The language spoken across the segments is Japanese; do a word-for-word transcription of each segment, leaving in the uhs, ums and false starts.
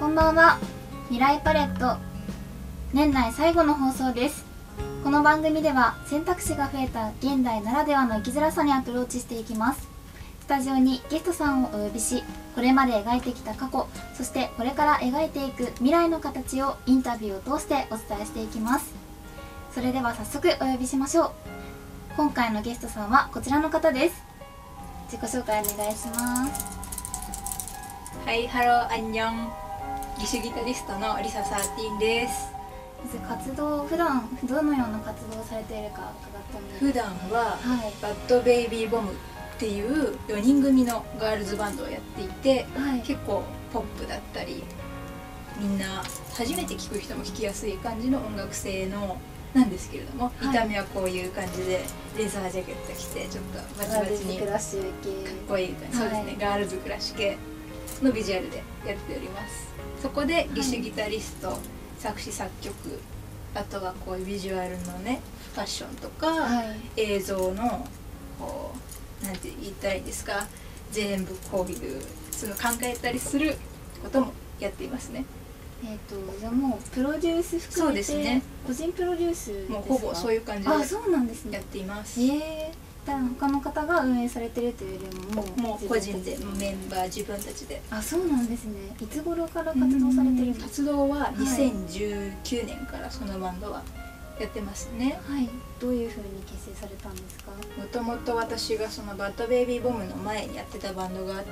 こんばんは。未来パレット年内最後の放送です。この番組では選択肢が増えた現代ならではの生きづらさにアプローチしていきます。スタジオにゲストさんをお呼びし、これまで描いてきた過去、そしてこれから描いていく未来の形をインタビューを通してお伝えしていきます。それでは早速お呼びしましょう。今回のゲストさんはこちらの方です。自己紹介お願いします。 はい、ハロー、アンニョン。義手ギタリストのリササーティーンです。 まず活動、普段どのような活動をされているか伺ってもいいですか？ 普段は、 はい、 バッドベイビーボムっていうよにん組のガールズバンドをやっていて、 はい、 結構ポップだったり、みんな初めて聴く人も聴きやすい感じの音楽性のなんですけれども、はい、見た目はこういう感じでレザージャケット着てちょっとバチバチにかっこいい感じ、そうですね、ガールズクラッシュ系のビジュアルでやっております。そこで義手ギタリスト、はい、作詞作曲、あとはこういうビジュアルのねファッションとか、はい、映像のこうなんて言ったらいいですか、全部こういうその考えたりすることもやっていますね。 えっとじゃあもうプロデュース含めて、そうですね、個人プロデュースですか？ もうほぼそういう感じでやっています。 ええー他の方が運営されてるというよりももうもう個人でメンバー自分たちで。 あ、そうなんですね。いつ頃から活動されてるんですか？ 活動はにせんじゅうきゅうねんからそのバンドはやってますね。 はい。どういう風に結成されたんですか？ もともと私がそのバッドベイビーボムの前にやってたバンドがあって、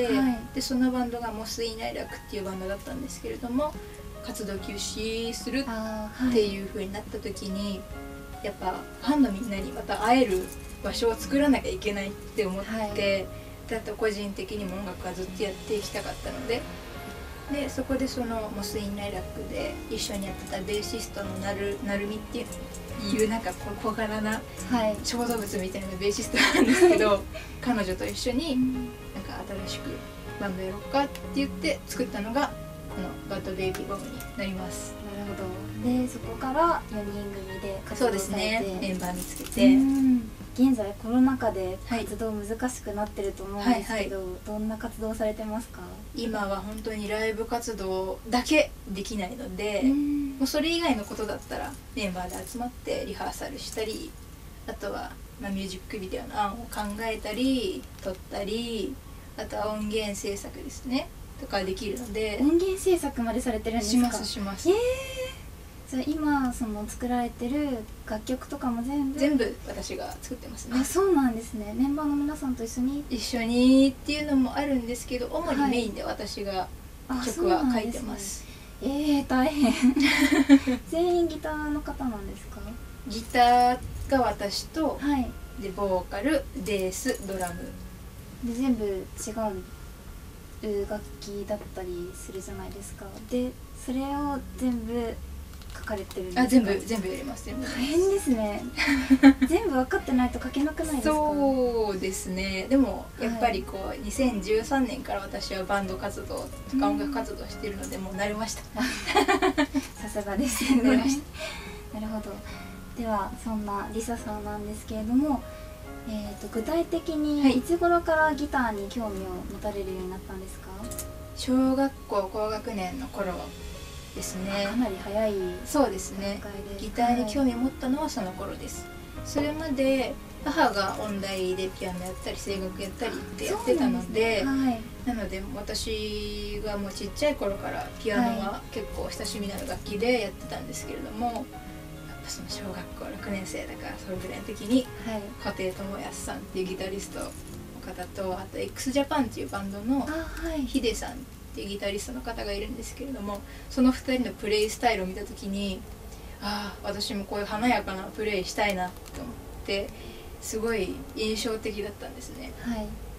はい、でそのバンドがモス・イン・ライラックっていうバンドだったんですけれども、活動休止するっていう風になった時に、やっぱファンのみんなにまた会える場所を作らなきゃいけないって思って、はい、だと個人的にも音楽はずっとやっていきたかったので、でそこでそのモス・イン・ライラックで一緒にやってたベーシストのなるなるみっていうなんか小柄な小動物みたいなベーシストなんですけど、はい、彼女と一緒になんか新しくバンドやろうかって言って作ったのがこのバッドベイビーボムになります。 なるほど。でそこからよにん組で活動されて、 そうですね、メンバー見つけて。 現在コロナ禍で活動難しくなってると思うんですけど、はいはい、どんな活動されてますか？ 今は本当にライブ活動だけできないので、もうそれ以外のことだったらメンバーで集まってリハーサルしたり、あとは、まあ、ミュージックビデオの案を考えたり撮ったり、あとは音源制作ですねとかできるので。 音源制作までされてるんですか？ しますします。 えーじゃあ今その作られてる楽曲とかも全部全部私が作ってますね。 あ、そうなんですね。メンバーの皆さんと一緒に一緒にっていうのもあるんですけど、主にメインで私が曲は書いてます。 はい、ええー、大変全員ギターの方なんですか？ ギターが私と、 はい、 でボーカル、ベース、ドラムで全部違う楽器だったりするじゃないですか。でそれを全部書かれてるんですか？ あ、全部全部やります。全部大変ですね全部分かってないと書けなくないですか？ そうですね。でもやっぱりこう、はい、にせんじゅうさんねんから私はバンド活動とか音楽活動しているので、もう慣れましたさすがですね。慣れましたなるほど。ではそんなリサさんなんですけれども、えー、と具体的にいつ頃からギターに興味を持たれるようになったんですか？ 小学校高学年の頃ですね。 かなり早い。 そうですね。ギターに興味を持ったのはその頃です。それまで母が音大でピアノやったり声楽やったりってやってたので、な, で、ね、はい、なので私がもうちっちゃい頃からピアノは結構親しみのある楽器でやってたんですけれども、はい、やっぱその小学校ろくねん生だからそれぐらいの時に、はい、布袋寅泰さんっていうギタリストの方と、あと x ジャパンっていうバンドのヒデさんっていうギタリストの方がいるんですけれども、そのふたりのプレイスタイルを見た時に、ああ私もこういう華やかなプレイしたいなと思って、すごい印象的だったんですね。はい、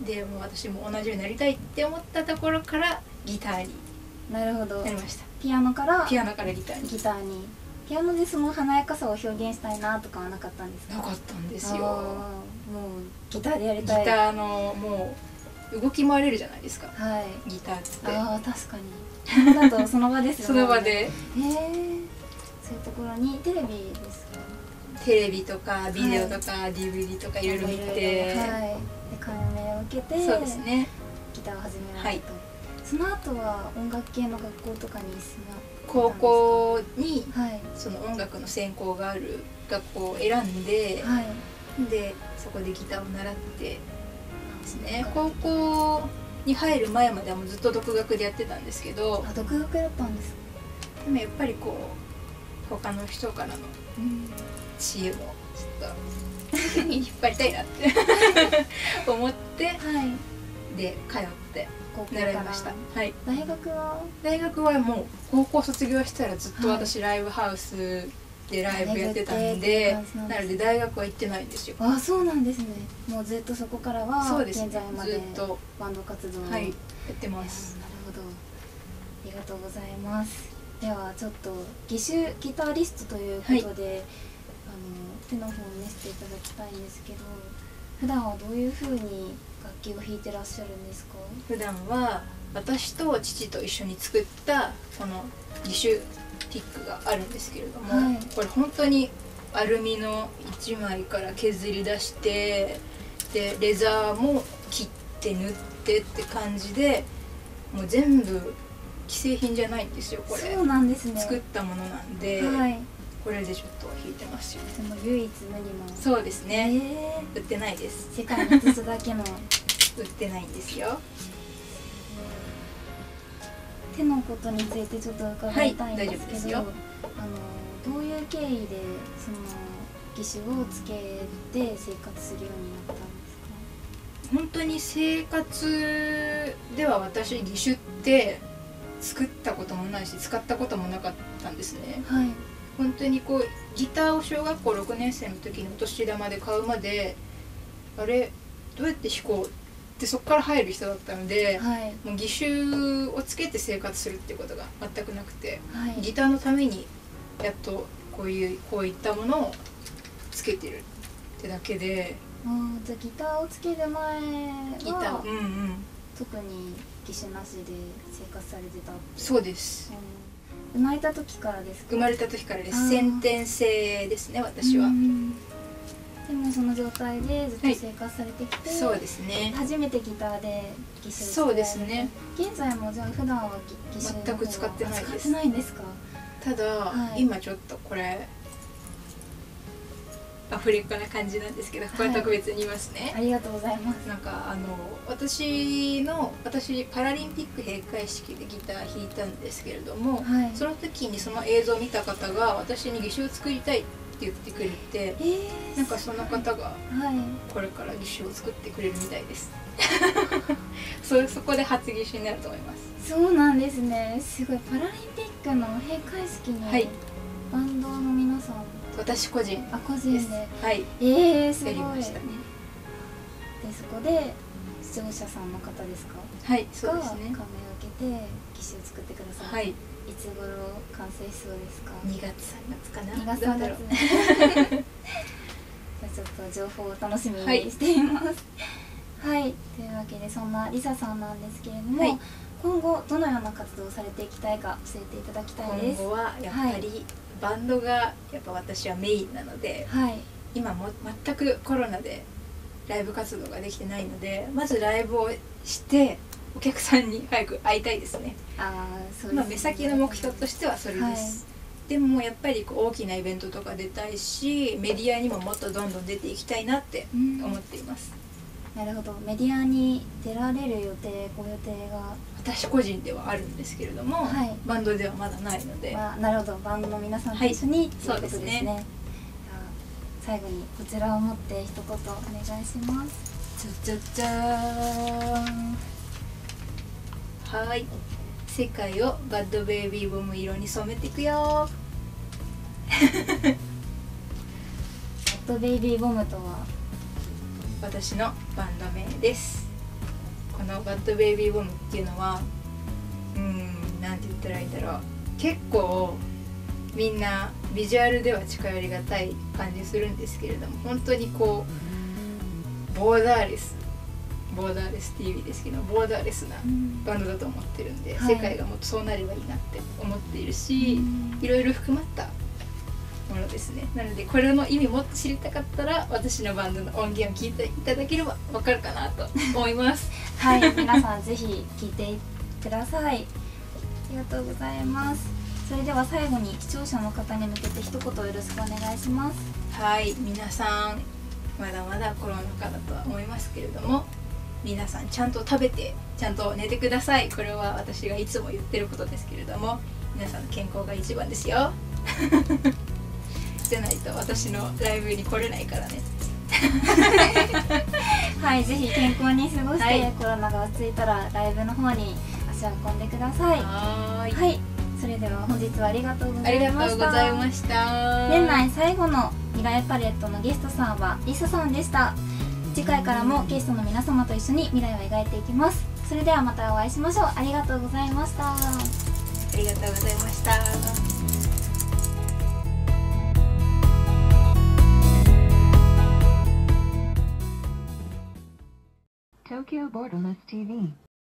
でもう私も同じようになりたいって思ったところからギターになりました。 ピアノからピアノからギターにギターにピアノでその華やかさを表現したいなとかはなかったんですか？ なかったんですよ。 もうギターでやりたい。 ギターのもう動き回れるじゃないですか、はい、ギターって。 ああ確かにピアノだとその場ですよねその場で。へえ、 そういうところにテレビですか？ テレビとかビデオとか、はい、ディーブイディー とかいろいろ見て、はい、 で感銘を受けて、 そうですね、 ギターを始められたと、はい、 その後は音楽系の学校とかに進ま高校に、 はい、 その音楽の専攻がある学校を選んで、 はい、 でそこでギターを習ってですね。高校に入る前まではもうずっと独学でやってたんですけど。 あ、独学だったんですか。 でもやっぱりこう他の人からの知恵もちょっと引っ張りたいなって思って、はい、で通って習いました。はい。 大学は大学はもう高校卒業したらずっと私ライブハウスでライブやってたんで、はい、なので大学は行ってないんですよ。 あ、そうなんですね。もうずっとそこからは現在までずっとバンド活動を、 はい、やってます。 なるほど。ありがとうございます。ではちょっと義手ギタリストということで、はい、あの手の方を見せていただきたいんですけど、普段はどういう風に楽器を弾いてらっしゃるんですか？ 普段は私と父と一緒に作ったこの義手ピックがあるんですけれども、はい、これ本当にアルミのいちまいから削り出して、でレザーも切って縫ってって感じで、もう全部既製品じゃないんですよ。これそうなんですね。 作ったものなんで、はい、これでちょっと弾いてますよ。 でも唯一無二の。 そうですね、えー、売ってないです。 世界に一つだけの売ってないんですよ。 手のことについてちょっと伺いたいんですけど、はい、あのどういう経緯でその義手をつけて生活するようになったんですか？ 本当に生活では私義手って作ったこともないし使ったこともなかったんですね。はい、本当にこうギターを小学校ろくねん生の時にお年玉で買うまで、あれどうやって弾こうでそこから入る人だったので、はい、もう義手をつけて生活するっていうことが全くなくて、はい、ギターのためにやっとこういうこういったものをつけてるってだけで。 あ、じゃあギターをつける前はギター、うんうん、 特に義手なしで生活されてたって。 そうです、 うん、生まれた時からですか？ 生まれた時からです。先天性ですね、私は。 でもその状態でずっと生活されてきて、はい、 そうですね。 初めてギターで義手を使そうですね。 現在もじゃあ普段は義手全く使ってないです。 使ってないんですか？ ただ、はい、今ちょっとこれアフリカな感じなんですけど、これ特別に言いますね。はい、 ありがとうございます。 なんかあの私の私パラリンピック閉会式でギター弾いたんですけれども、はい、その時にその映像を見た方が私に義手を作りたいって言ってくれて、えー、なんかその方がこれから義手を作ってくれるみたいです。そ, そこで初義手になると思います。 そうなんですね。すごい。パラリンピックの閉会式に、はい、バンドの皆さん、 私個人あ個人で、 はい、 えー、すごい。 やりましたね。 でそこで視聴者さんの方ですか？ はい、そうですね。 が感銘を受けて義手を作ってください。はい。いつ頃完成しそうですか？ にがつさんがつかな。 にがつさんがつね。じゃあちょっと情報を楽しみにしています。はい、はい、というわけでそんなリサさんなんですけれども、はい、今後どのような活動をされていきたいか教えていただきたいです。 今後はやっぱり、はい、バンドがやっぱ私はメインなので、はい、今も全くコロナでライブ活動ができてないので、まずライブをしてお客さんに早く会いたいですね。あー、そうですね。まあ目先の目標としてはそれです。はい、でもやっぱりこう大きなイベントとか出たいし、メディアにももっとどんどん出ていきたいなって思っています。 なるほど。メディアに出られる予定、ご予定が私個人ではあるんですけれども、はい、バンドではまだないので、 まあ、なるほど。バンドの皆さんと一緒に、はい、ということですね。じゃあ最後にこちらを持って一言お願いします。 じゃじゃじゃーん。はい、世界をバッドベイビーボム色に染めていくよー。 バッドベイビーボムとは私のバンド名です。このバッドベイビーボムっていうのは、うーん、なんて言ったらいいんだろう。結構みんなビジュアルでは近寄りがたい感じするんですけれども、本当にこうボーダーレスボーダーレス ティーブイ ですけど、ボーダーレスなバンドだと思ってるんで、はい、世界がもっとそうなればいいなって思っているし、いろいろ含まったものですね。なのでこれの意味もっと知りたかったら、私のバンドの音源を聞いていただければわかるかなと思います。 はい、皆さんぜひ聞いてください。ありがとうございます。それでは最後に視聴者の方に向けて一言よろしくお願いします。 はい、皆さんまだまだコロナ禍だとは思いますけれども、皆さんちゃんと食べてちゃんと寝てください。これは私がいつも言ってることですけれども、皆さんの健康が一番ですよじゃないと私のライブに来れないからねはい、ぜひ健康に過ごして、 はい、 コロナが落ち着いたらライブの方に足を運んでください。 はーい、 はい、それでは本日はありがとうございました。 ありがとうございました。 年内最後の未来パレットのゲストさんはリサさんでした。次回からもゲストの皆様と一緒に未来を描いていきます。それではまたお会いしましょう。ありがとうございました。 ありがとうございました。 Tokyo Borderless ティーブイ